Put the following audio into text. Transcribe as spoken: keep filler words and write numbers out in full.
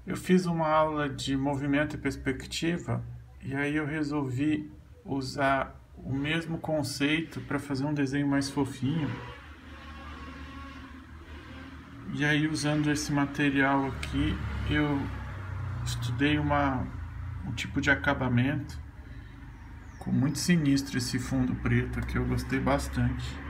Eu fiz uma aula de movimento e perspectiva e aí eu resolvi usar o mesmo conceito para fazer um desenho mais fofinho. E aí, usando esse material aqui, eu estudei uma, um tipo de acabamento. Ficou muito sinistro esse fundo preto aqui, eu gostei bastante.